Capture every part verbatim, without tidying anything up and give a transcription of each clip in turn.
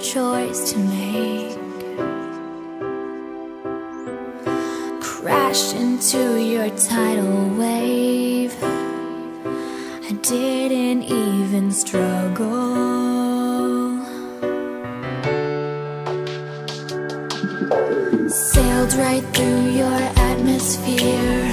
choice to make. Crashed into your tidal wave. I didn't even struggle. Sailed right through your atmosphere.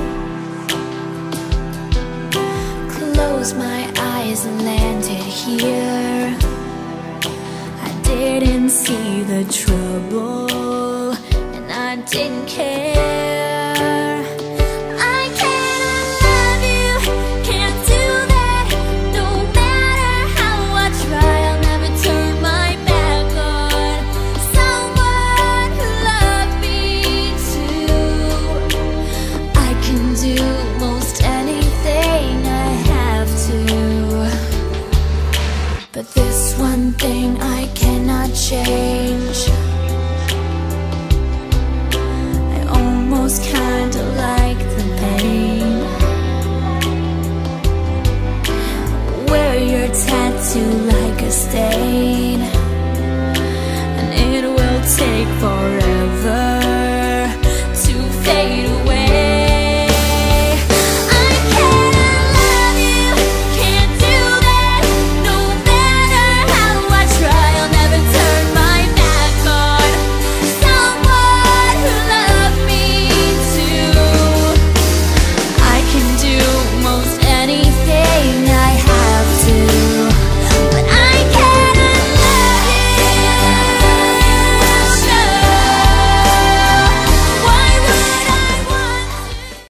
Closed my eyes and landed here. I didn't see the trouble, and I didn't care.